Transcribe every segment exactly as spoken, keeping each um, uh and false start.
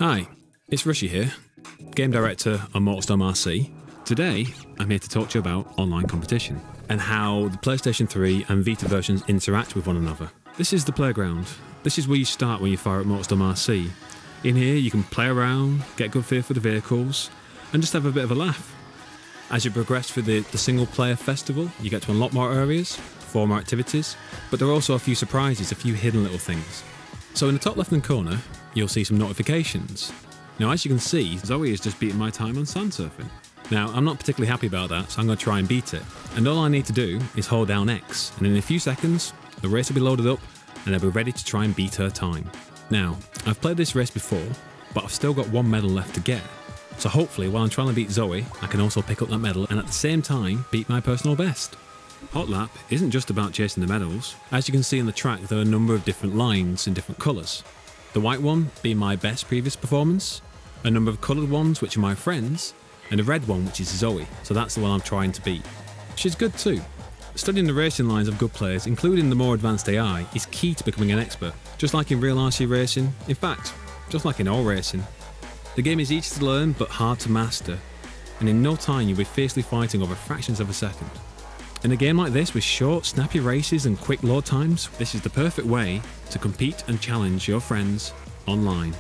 Hi, it's Rushy here, Game Director on MotorStorm R C. Today, I'm here to talk to you about online competition and how the PlayStation three and Vita versions interact with one another. This is the playground. This is where you start when you fire up MotorStorm R C. In here, you can play around, get a good feel for the vehicles, and just have a bit of a laugh. As you progress through the, the single-player festival, you get to unlock more areas, perform more activities, but there are also a few surprises, a few hidden little things. So in the top left-hand corner, you'll see some notifications. Now, as you can see, Zoe is just beating my time on sand surfing. Now, I'm not particularly happy about that, so I'm going to try and beat it. And all I need to do is hold down X, and in a few seconds, the race will be loaded up, and I'll be ready to try and beat her time. Now, I've played this race before, but I've still got one medal left to get. So hopefully, while I'm trying to beat Zoe, I can also pick up that medal and at the same time beat my personal best. Hot Lap isn't just about chasing the medals. As you can see in the track, there are a number of different lines in different colours. The white one being my best previous performance, a number of coloured ones which are my friends, and a red one which is Zoe, so that's the one I'm trying to beat. She's good too. Studying the racing lines of good players, including the more advanced A I, is key to becoming an expert, just like in real R C racing, in fact, just like in all racing. The game is easy to learn but hard to master, and in no time you'll be fiercely fighting over fractions of a second. In a game like this with short, snappy races and quick load times, this is the perfect way to compete and challenge your friends online.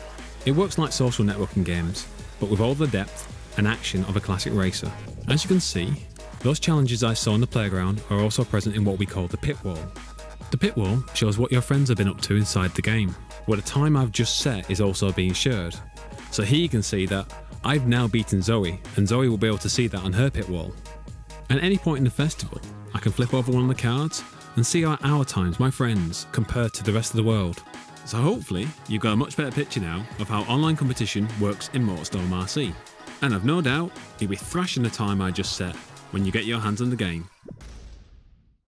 It works like social networking games, but with all the depth and action of a classic racer. As you can see, those challenges I saw in the playground are also present in what we call the pit wall. The pit wall shows what your friends have been up to inside the game, where the time I've just set is also being shared. So here you can see that I've now beaten Zoe, and Zoe will be able to see that on her pit wall. At any point in the festival, I can flip over one of the cards and see how our times, my friends, compare to the rest of the world. So hopefully, you've got a much better picture now of how online competition works in MotorStorm R C. And I've no doubt you'll be thrashing the time I just set when you get your hands on the game.